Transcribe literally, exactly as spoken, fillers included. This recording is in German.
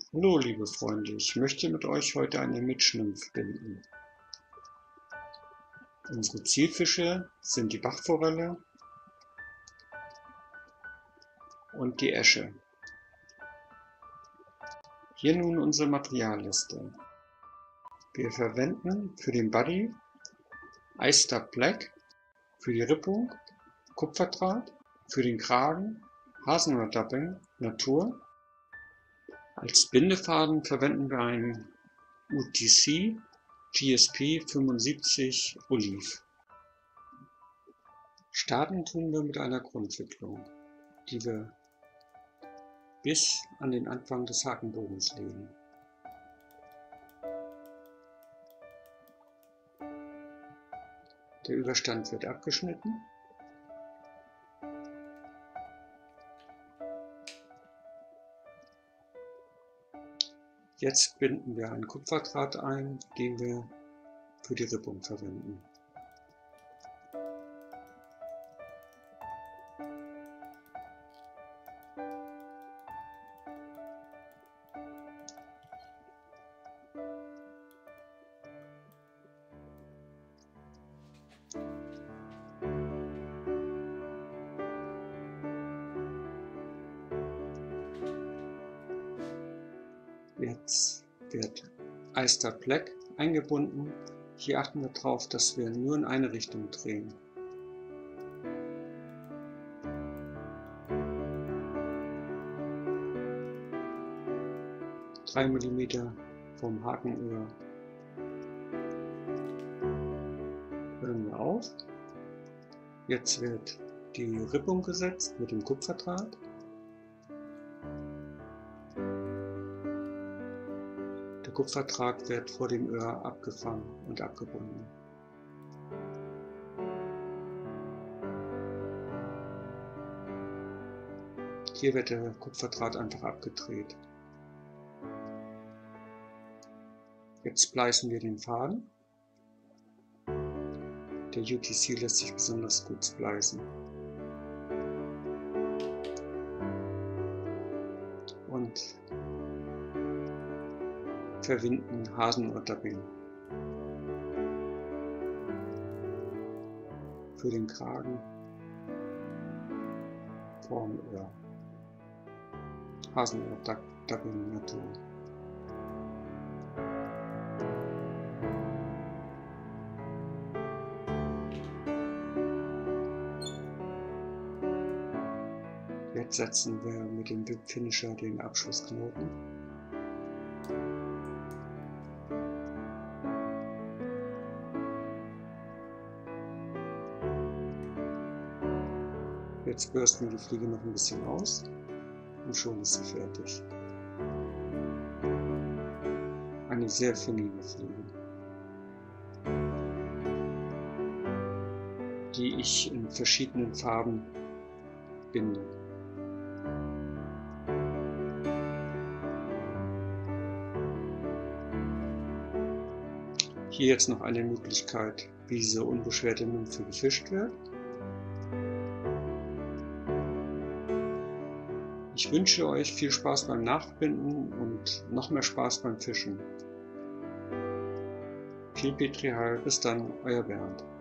Hallo liebe Freunde, ich möchte mit euch heute eine Mitschnymph binden. Unsere Zielfische sind die Bachforelle und die Äsche. Hier nun unsere Materialliste. Wir verwenden für den Body Eyestar Black, für die Rippung Kupferdraht, für den Kragen Haselnuss-Dubbing Natur. Als Bindefaden verwenden wir einen U T C G S P fünfundsiebzig Oliv. Starten tun wir mit einer Grundwicklung, die wir bis an den Anfang des Hakenbogens legen. Der Überstand wird abgeschnitten. Jetzt binden wir einen Kupferdraht ein, den wir für die Rippung verwenden. Jetzt wird Eyestar Black eingebunden. Hier achten wir darauf, dass wir nur in eine Richtung drehen. drei Millimeter vom Hakenöhr hören wir auf. Jetzt wird die Rippung gesetzt mit dem Kupferdraht. Der Kupferdraht wird vor dem Öhr abgefangen und abgebunden. Hier wird der Kupferdraht einfach abgedreht. Jetzt splicen wir den Faden. Der U T C lässt sich besonders gut splicen. Und verwinden Haselnuss-Dubbing für den Kragen vorm Öhr. Haselnuss-Dubbing Natur. Jetzt setzen wir mit dem Whip Finisher den Abschlussknoten. Jetzt bürsten wir die Fliege noch ein bisschen aus und schon ist sie fertig. Eine sehr feine Fliege, die ich in verschiedenen Farben binde. Hier jetzt noch eine Möglichkeit, wie diese unbeschwerte Nymphe gefischt wird. Ich wünsche euch viel Spaß beim Nachbinden und noch mehr Spaß beim Fischen. Viel Petri Heil, bis dann, euer Bernd.